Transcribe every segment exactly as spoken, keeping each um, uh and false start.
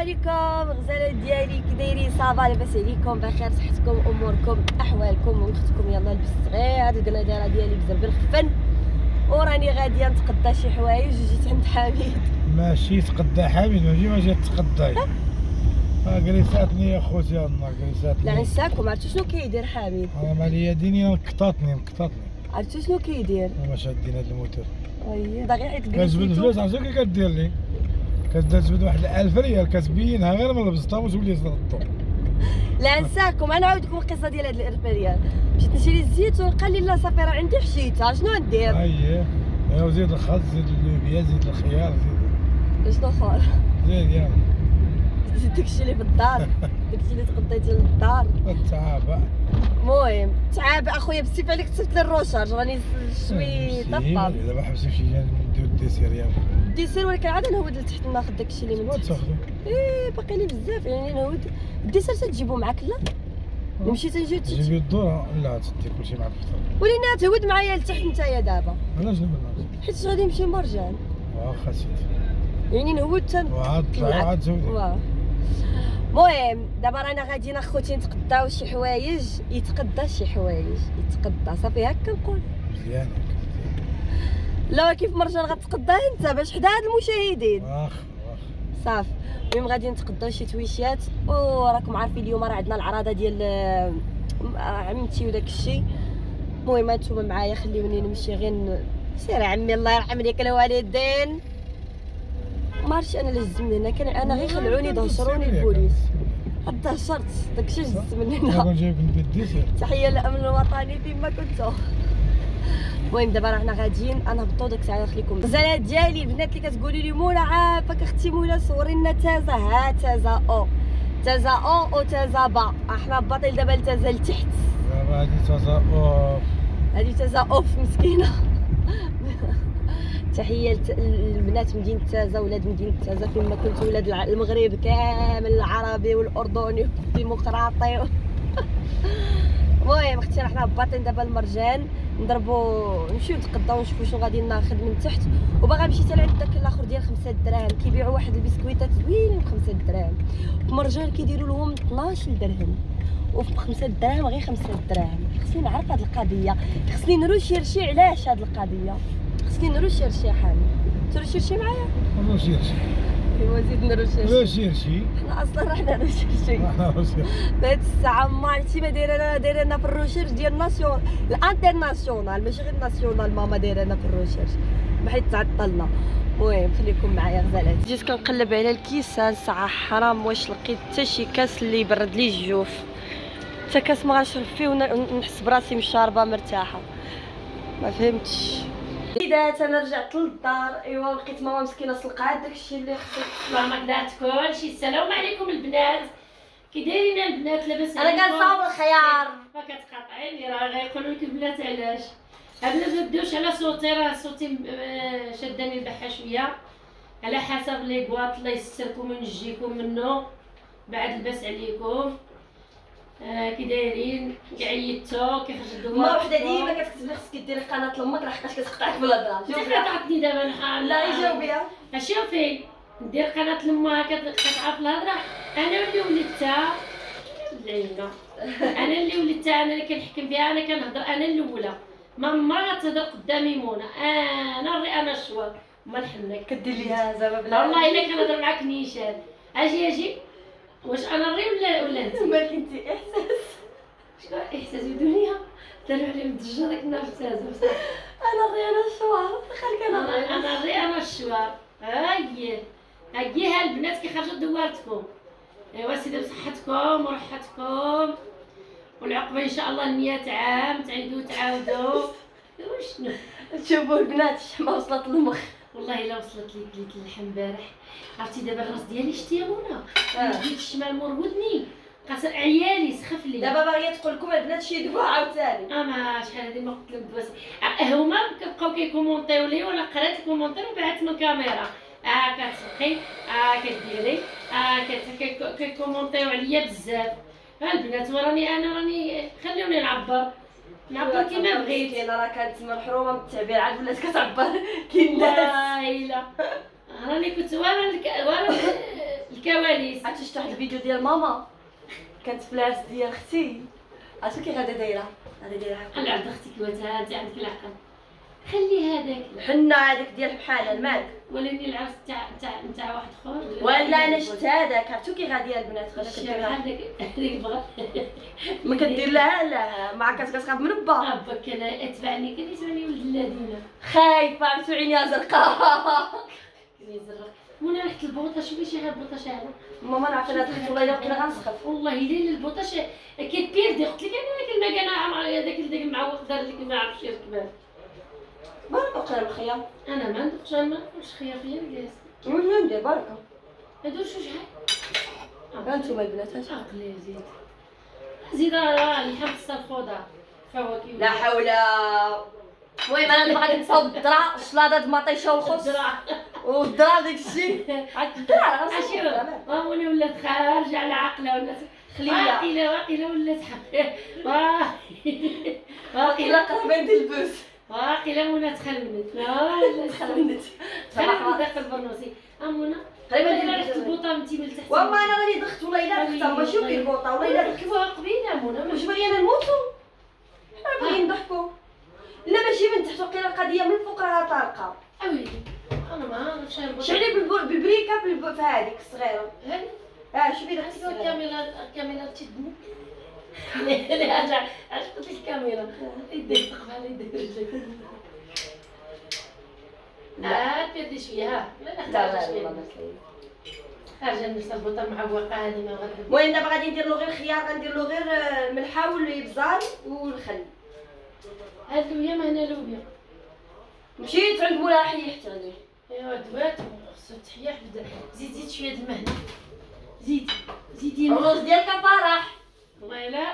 عليكم غزالات ديالي، كي دايرين؟ صافا لاباس عليكم؟ بخير؟ صحتكم، اموركم، احوالكم؟ واختكم يلاه لبست غير هاد القناديره ديالي بزربل خفن، وراني غاديه نتقضى شي حوايج وجيت عند حميد. ماشي تقضى حميد، ماشي ما جات تقضاي. ها جلساتني يا خوتي الله جلساتني. لا نساكم، عرفتوا شنو كيدير حميد؟ انا مالي ديني نقطاتني نقطاتني. عرفتوا شنو كيدير؟ ما شادين هاد الموتور. اي داغي حيت كتجبد فلوس، عرفتي كي كدير لي؟ كتجبد واحد ألف ريال كتبينها غير من البسطه وتولي تردو. لا نساكم، انا نعاود لكم القصه ديال هاد الألف ريال. مشيت نشري الزيتون، قال لي لا صافي راه عندي حشيتها، شنو ندير؟ اييه ايوا زيد الخس، زيد اللوبيا، زيد الخيار، زيد شنو اخر؟ زيد يلا زيد داكشي اللي في الدار، داكشي اللي تغطيتي للدار. التعابة. المهم تعاب اخويا بالسيف عليك كتبت لي الروشارج، راني شوي طبطب. دابا حبسي في شي جهه نديرو الديسير يلا. الديسير ولكن عاد نهود لتحت ناخذ داكشي اللي من ما تحت. تاخذو. ايه باقي لي بزاف يعني نهود. الديسير تجيبو معاك لا؟ مشيت نجي تجيبي الدور لا تدي كلشي معاك في الطريق. ولينا تهود معايا لتحت نتايا دابا. علاش نبغي؟ حيت غادي نمشي مرجان. واخا سيدي. يعني نهود تن وعاد طلعي وعاد زودي. واه. المهم دابا رانا غاديين اخوتي نتقداو شي حوايج، يتقدى شي حوايج يتقدى صافي هكا نقول. مزيان هكا. لا كيف مرجان غتقدى انت باش حدا هاد المشاهدين. واخا واخا صافي. المهم غادي نتقداو شي تويشات، وراكم عارفين اليوم راه عندنا العراضه ديال عمتي وداك الشيء. المهم هانتوما معايا خليوني نمشي غير سير عمي الله يرحم ليك الوالدين. ما عرفتش انا اللي هز من هنا، كان انا غير خلعوني دهشروني البوليس. دهشرت داكشي هز من هنا. انا جايب من الديسير. تحيه للامن الوطني فيما كنتو. المهم دابا راه حنا غاديين انا هبطوا ديك الساعه نخليكم الغزالات ديالي. البنات اللي كتقولوا لي مولا عافاك اختي مولا صوري لنا تازا، ها تازا او تازا او او تازا با. احنا باطل دابا لتازا لتحت. دابا هادي تازا اوف، هادي تازا اوف مسكينه. تحيه للبنات مدينه تازا، ولاد مدينه تازا فيما كنتو، ولاد المغرب كامل، العربي والاردني والديمقراطي. المهم اختي راه حنا باطين دابا المرجان نضربوا نمشيو نتقداو ونشوفوا شنو غادي ناخذ من تحت. وباغا نمشي حتى لعند داك الاخر ديال خمسة دراهم، كيبيعوا واحد البسكويتات زوينين ب خمسة دراهم، في مرجان كيديروا لهم اثناش درهم، وفي خمسة دراهم غير خمسة دراهم. خصني نعرف هاد القضيه، خصني نروشيرشي علاش هاد القضيه، خصني نروشيرشي حامي. تروشيرشي معايا؟ ما نروشيرشي. ايوا زيد نروشيرشي. نروشيرشي. حنا اصلا رحنا نروشيرشي. في هاد الساعه ما عرفتي ما دايره انا دايره لنا في الروشيرش ديال ناسيون الانترناسيونال، ماشي غير ناسيونال. ماما دايره لنا في الروشيرش بحال تعطلنا. المهم خليكم معايا غزالات. جيت كنقلب على الكيسان الساعه حرام واش لقيت حتى شي كاس اللي يبرد لي الجوف، حتى كاس ما غنشرب فيه ونحس براسي مشاربه مرتاحه. ما فهمتش. بدات انا رجعت للدار. ايوا لقيت ماما مسكينه سلقات داكشي اللي خصك ماما دارت كلشي. السلام عليكم البنات، كي دايرين البنات؟ لاباس انا كنصاوب الخيار. ما كتقاطعيني راه غيقولوا لك البنات علاش. هاد ما بداوش على صوتي، راه صوتي شداني البحه شويه، على حسب لي كواط الله يستركم وينجيكم منه بعد الباس عليكم. آه كي دايرين؟ كيعيطتو كيخرج الدواء. ما وحده ديما كتكتب لي خصك ديري قناه لامك راه حقاش كتقطعك بالهضره. انت قطعتني دابا نحال. لا يجاوبيها. شوفي ندير قناه لامها كتقطع في الهضره. انا اللي ولدتها العينه، انا اللي ولدتها، انا اللي كنحكم فيها، انا كنهضر، انا الاولى. ما ما غتهضر قدامي منى، انا الري انا الشوار ما نحنك. كدير ليها زعما بلا والله الا كنهضر معاك نيشان. اجي اجي واش انا الري ولا ولا انت؟ ما كنتي احساس. شنو احساس الدنيا؟ داروا عليهم الدجاج داك النهار احساس. انا الري انا الشوار. خليك انا الري انا الري انا الشوار. هاهي هاهي ها البنات كيخرجوا دوارتكم. ايوا سيدي بصحتكم وراحتكم والعقبه ان شاء الله المية عام تعيدوا تعاودوا. وشنو تشوفوا البنات الشحمه وصلت للمخ. والله الا وصلت لي كليت اللحم امبارح. عرفتي دابا الراس ديالي شتي يا منى؟ اه. جيت الشمال مور ودني قاس عيالي سخف لي. دابا باغيه تقول لكم البنات شي دوا عاوتاني. اه ما شحال هادي ما قلت لهم دواس. هما كيبقاو كيكومونطيو لي وانا قرات الكومونتير وبعثت من الكاميرا. اه كتسقي، اه كديري، اه كيكومونطيو عليا بزاف. ها البنات وراني انا راني خليوني نعبر نعبر كيما بغيت. انا راه كانت محرومه من التعبير عاد ولات كتعبر كي الناس. لا لا راني كنت ورا الك... ورا الكواليس. عرفتي شفت واحد الفيديو ديال ماما كانت في العرس ديال اختي، عرفتي كي غادا دايره غادا دايره قال عند اختك وتا انت عندك العقل، خلي هذاك الحنه هذاك ديال بحال المال، ولاني العرس تاع تاع نتاع واحد اخر. ولا انا شفت هذاك عرفتو كي غادي البنات غادا كدير لها هذاك هذيك بغات ما كدير لها لا ما عرفت كتخاف من با ربك كان اتبعني كان يسمعني ولد الذين خايفه عرفتو عينيها زرقاء كان يزرق. منى ريحه البوطه شوفي شي غير بوطه شاعره ماما نعرف انا دخلت والله الا كنا غنسخف والله الا البوطه شا كيبيردي. قلت لك انا داك المكان هذاك داك المعوق دار لك ما عرفش يركبها. بارك وقيلا بالخيار انا ما ندوقش ما ناكلش خيار خيار جالس وين ندير بركه هادو شو شحال هانتوما البنات هانتوما عقلي زيد زيد راه اللحم الصفوده فواكه لا حول. المهم انا غادي نصاوب الدرا الشلاضه د مطيشه والخبز الدرع والدرا داك الشيء عاد الدرا عشيرة ها ولي ولات خارجه على عقلها ولات خليه واقيله واقيله ولات حق واقيلا قربان ديال البوس واقيله منى تخلمنت لا لا خلمت خلمنت داخل البرنوسي امونه قريبه انا ديال ريحه البوطه من تيمل تحت وما انا راني دخت والله الا دختها ماشي في البوطه والله الا دخت كيفاه قبيله منى واش باغيين نموتوا حنا باغيين نضحكوا لا ماشي من تحت وقيلا القضيه من فوق راها طارقه اويلي انا ما عرفتش شعلي بالبريكه في هذيك الصغيره هذه اه شوفي داك هذه الكاميرا الكاميرا تشدني لا علاش علاش قلت لك الكاميرا يديك تقف على يديك رجلك لا تبدي شويه ها لا لا لا لا خارجه نفس البوطه المعوقه هذه ما غادي. المهم دابا غادي ندير له غير الخيار غندير له غير الملحه والابزار والخل. هاد اللوبيا ما هنا لوبيا مشيت عند مولاها حيحت عليه ايوا دوات خصو تحيح بدا زيد زيد شويه د المهنه زيد زيدي الرز ديالك فرح والله لا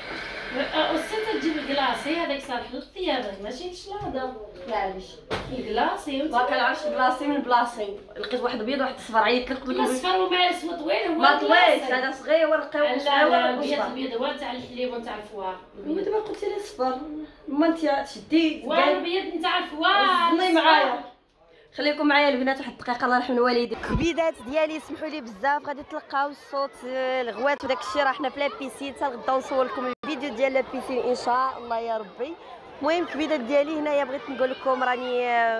وسيت تجيب الكلاصي هذاك صالح للطياب ماشي الشلاضه معليش الكلاصي ما كنعرفش البلاصي من البلاصين لقيت واحد ابيض وواحد اصفر عيطت لك قلت لك الاصفر وما اسود طويل هو ما طويلش هذا صغير ولقاو لا صغير لا ولا الابيض الابيض هو تاع الحليب ونتاع الفوار وانت دابا قلتي لي صفر ما انت تشدي والابيض نتاع الفوار ضلي معايا خليكم معايا البنات واحد الدقيقه الله يرحم الوالدين. كبيدات ديالي سمحوا لي بزاف غادي تلقاو الصوت الغوات وداك الشيء راه حنا في لا بيسين حتى غدا نصور لكم الفيديو ديال لا بيسين ان شاء الله يا ربي. المهم كبيدات ديالي هنايا بغيت نقول لكم راني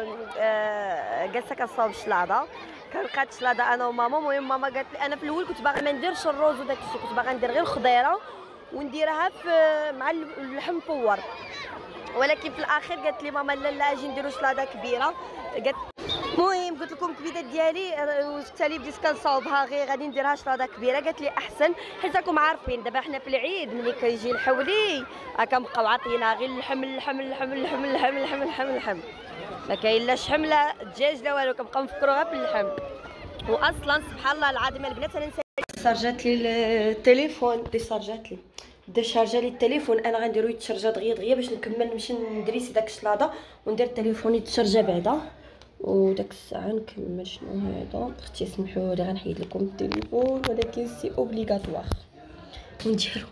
جالسه كنصاوب الشلاضه كنلقات الشلاضه انا وماما. المهم ماما قالت لي انا في الاول كنت باغا ما نديرش الروز وداك الشيء كنت باغا ندير غير الخضيره ونديرها في مع اللحم مفور ولكن في الاخير قالت لي ماما لا لا اجي نديرو شلاضه كبيره قالت. المهم قلت لكم الكبيدات ديالي والتالي بديت كنصاوبها غير غادي نديرها شلاضه كبيره قالت لي احسن حيت راكم عارفين دابا حنا في العيد ملي كيجي الحولي راه كنبقاو عاطينها غير اللحم اللحم اللحم اللحم اللحم اللحم اللحم اللحم ما كاين لا شحم لا دجاج لا والو كنبقاو نفكروا غير في اللحم. واصلا سبحان الله العظيم البنات انا نسيت شارجات لي التليفون ديشارجات لي ديشارجا لي التليفون انا غنديرو يتشارجا دغيا دغيا باش نكمل نمشي ندريسي داك الشلاضه وندير التليفون يتشارجا بعدا وداك الساعه نكمل. شنو هذا اختي سمحوا لي غنحيد لكم التليفون ولكن سي اوبليغاتوار ونديرو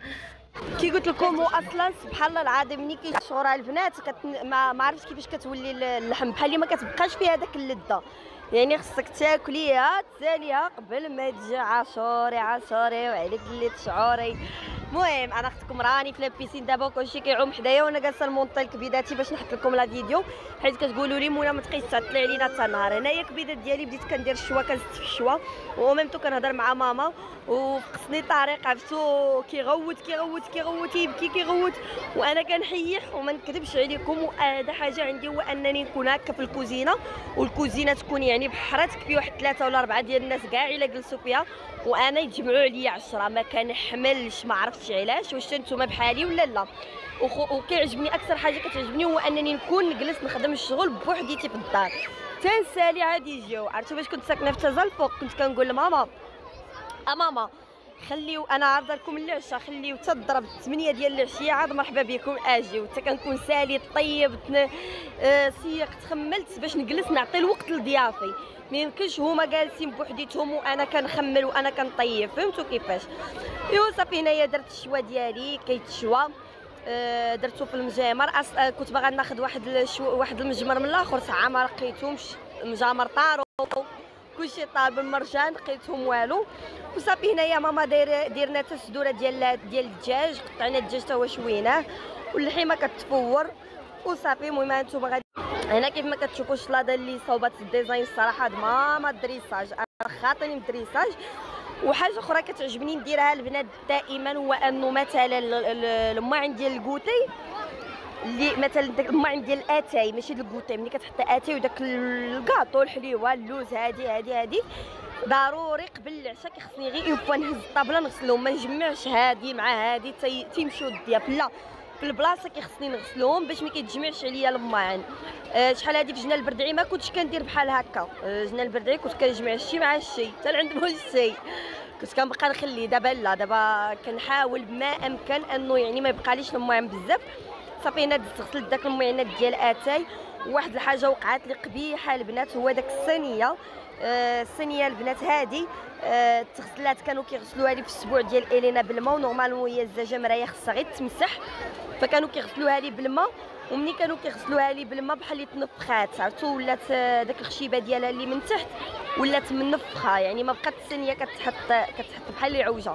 كي قلت لكم. واصلا سبحان الله العظيم ملي كيشورها البنات كت... ما ما عرفتش كيفاش كتولي اللحم بحال اللي ما كتبقاش فيها داك اللذه يعني خصك تاكليها تساليها قبل ما تجي عاشوري عاشوري وعليك اللي تشعوري. المهم انا اختكم راني في لابيسين دابا كلشي كيعوم حدايا وانا جالسه نمونطي الكبيداتي باش نحط لكم لا فيديو حيت كتقولوا لي منى ما تبقيش تعطلي علينا حتى نهار. هنايا الكبيدات ديالي بديت كندير الشوا كنزت في الشوا وميمتو كنهضر مع ماما وفقسني طريق عرفتو كيغوت كيغوت كيغوت يبكي كيغوت وانا كنحيح وما نكذبش عليكم. وهذا حاجه عندي هو انني نكون هكا في الكوزينه والكوزينه تكون يعني بحراتك في واحد ثلاثه ولا اربعه ديال الناس كاع الا جلسوا فيها وانا يتجمعوا عليا عشرة ما كنحملش ما عرفتش علاش واش نتوما بحالي ولا لا. وكيعجبني اكثر حاجه كتعجبني هو انني نكون نجلس نخدم الشغل بوحديتي في الدار تنسالي عادي يجيو. عرفتوا باش كنت ساكنه في تازا الفوق كنت كنقول لماما ا ماما خليو انا عارضه لكم العشاء خليو حتى الضرب ثمانية ديال العشيه عاد مرحبا بكم اجيو حتى كنكون سالي طيب آه سيق تخملت باش نجلس نعطي الوقت لضيافي ما يمكنش هما جالسين بوحديتهم وانا كنخمل وانا كنطيب فهمتوا كيفاش. ايوا صافي هنايا درت الشوا ديالي كيتشوى آه درتو في المجامر آه كنت باغا ناخذ واحد الشو... واحد المجمر من الاخر ساعه ما لقيتهمش مجامر طارو كلشي طالب المرجان لقيتهم والو. وصافي هنايا ماما دايره ديرنا حتى صدوره ديال ديال الدجاج، قطعنا الدجاج تا هو شويناه واللحيمه كتفور وصافي. المهم هانتوما غادي هنا كيف ما كتشوفوا الشلاضه اللي صوبات الديزاين الصراحه هاد ماما الدريساج انا خاطيني من الدريساج. وحاجه اخرى كتعجبني نديرها البنات دائما هو انه مثلا الماعن ديال الكوتي اللي مثلا داك الماعن ديال الاتاي ماشي ديال الكوتي، ملي كتحط اتاي وداك الكاطو الحليوه اللوز هادي هادي هادي ضروري قبل العشاء كيخصني غير اون فوا نهز الطابله نغسلهم، ما نجمعش هادي مع هادي تيمشيو الضياف، لا في البلاصه كيخصني نغسلهم باش ما كيتجمعش عليا الماعن. أه شحال هادي في جنة البردعي ما كنتش كندير بحال هكا. أه جنة البردعي كنت كنجمع الشي مع الشي حتى لعند مول الشي كنت كنبقى نخلي. دابا لا، دابا كنحاول بما امكن انه يعني ما يبقاليش الماعن بزاف. صافي هنا غسلت داك المعينات ديال اتاي. واحد الحاجه وقعت لي قبيحه البنات هو داك الصينيه. آه الصينيه البنات هادي آه تغسلات كانوا كيغسلوها لي في السبوع ديال الينا بالماء، ونورمالمون هي الزجاجه مرايه خصها غير تمسح، فكانوا كيغسلوها لي بالماء. ومني كانوا كيغسلوها لي بالماء بحال اللي تنفخات عرفتوا، ولات داك الخشيبه ديالها اللي من تحت ولات منفخه، يعني ما بقات الصينيه كتحط كتحط بحال اللي عوجه.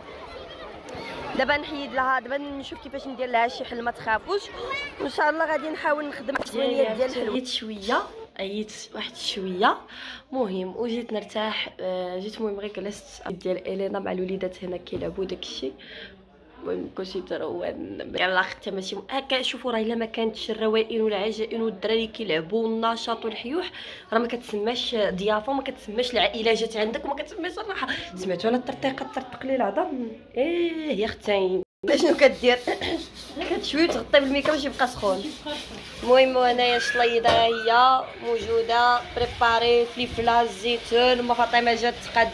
دابا نحيد لها، دابا نشوف كيفاش ندير لها شي حل، ما تخافوش وان شاء الله غادي نحاول نخدم الصوانيات ديال الحلوى. عييت شويه عييت واحد شويه مهم وجيت نرتاح. جيت المهم غير جلست ديال الينا مع الوليدات هنا كيلعبوا داكشي. المهم كلشي تروان يلاه اختي ماشي هكا. شوفوا راه الا ما كانتش الروائن والعجائن والدراري كيلعبوا والنشاط والحيوح راه ما كتسماش ضيافه وما كتسماش العائله جات عندك وما كتسماش الراحه. سمعتوا على الطرطيقه تطرطق لي العظم؟ ايه يا اختي شنو كدير؟ كتشوي وتغطي بالميكا باش يبقى سخون. المهم هنايا الشليضه هي موجوده بريباري، فلفله الزيتون. ام فاطمه جات تقاد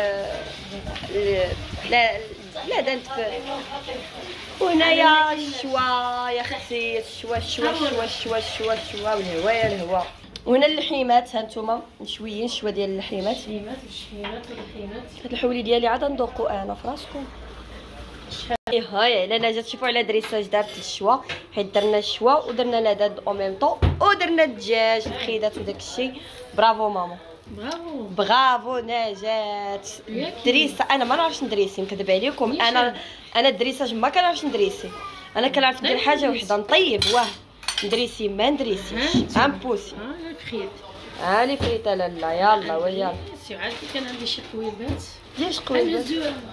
لا لا دانت في. وهنايا الشوا يا اختي، الشوا الشوا الشوا الشوا الشوا الشوا والهوا يا الهوا. وهنا اللحيمات هانتوما مشويين، الشوا ديال اللحيمات اللحيمات والشحيمات واللحيمات. هاد الحولي ديالي عاد ندوقو انا فراسكم. هاي لانا جات تشوفوا على دريساج دارت الشوا، حيت درنا الشوا ودرنا لا داد او ميم طون ودرنا الدجاج الفخيدات وداك الشيء. برافو ماما، برافو برافو نجات. دريسه انا ما نعرفش ندريسي، نكذب عليكم. انا انا الدريساج ما كنعرفش ندريسي. انا كنعرف ندير حاجه وحده نطيب، واه ندريسي ما ندريسيش. امبوسي ها الفخيد ها لي فريته لالا يلا ويلا. سي عاد كان عندي شي قويلات. ليش قويلات؟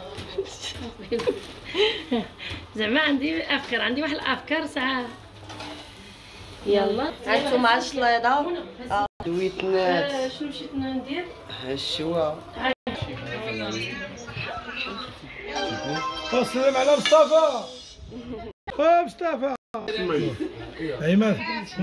زعما عندي افكار، عندي واحد الافكار ساعات. يلا هانتوما الشليضه دويتنات. شنو مشيت ندير؟ الشوا. السلام على مصطفى. اه مصطفى ايمن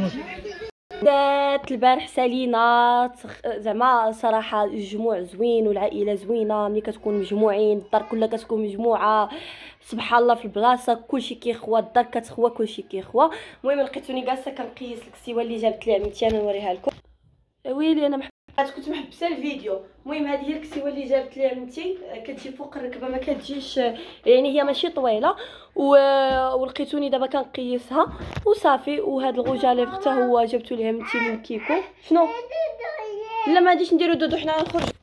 دات البارح سالينا زعما صراحه الجموع زوين والعائله زوينه. ملي كتكون مجموعين الدار كلها كتكون مجموعه سبحان الله في البلاصه كلشي كيخوى، الدار كتخوى كلشي كيخوى. المهم لقيتوني جالسه كنقيس الكسيوه اللي جابت لي عمتي، انا نوريها لكم. ويلي انا محبات كنت محبسه الفيديو. المهم هذه هي الكسيوه اللي جابت لي عمتي، كتجي فوق الركبه ما كتجيش، يعني هي ماشي طويله و... ولقيتوني دابا كنقيسها وصافي. وهذا الغوجاليف حتى هو جبتو ليه عمتي من كيكو. شنو؟ لا ما غاديش نديرو دودو، حنا غنخرجو